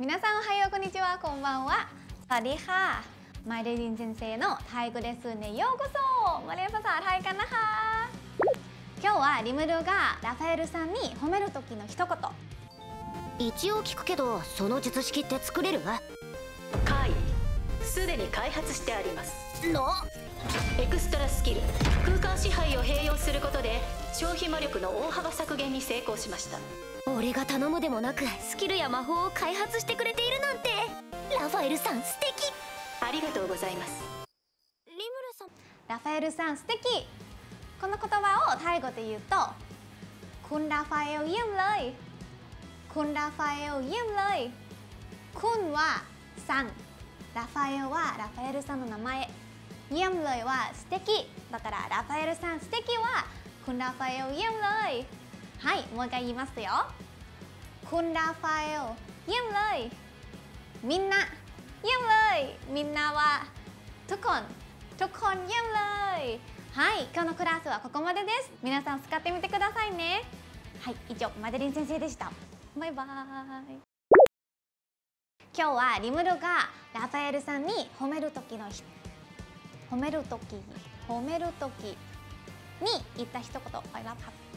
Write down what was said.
皆さんおはようこんにちはこんばんはสวัสดีค่ะมาเดรินเซนเซのタイ語レッスンへようこそมาเรียนภาษาไทยกันนะคะ今日はリムルがラファエルさんに褒める時の一言一応聞くけどその術式って作れる？ 怪異すでに開発してありますのエクストラスキル空間支配を併用することで消費魔力の大幅削減に成功しました。 俺が頼むでもなくスキルや魔法を開発してくれているなんてラファエルさん素敵。 ありがとうございます。 リムルさんラファエルさん素敵この言葉をタイ語で言うとคุณราฟาเอลเยี่ยมเลยคุณราฟาเอลเยี่ยมเลยคุณはさんラファエルはラファエルさんの名前เยี่ยมเลยは素敵だからラファエルさん素敵はคุณราฟาเอลเยี่ยมเลยはいもう一回言いますよคุณราฟาเอลเยี่ยมเลยみんなเยี่ยมเลยみんなはทุกคนเยี่ยมเลยはい今日のクラスはここまでです皆さん使ってみてくださいねはい以上マデリン先生でしたバイバーイ今日はリムルがラファエルさんに褒める時に言った一言I love her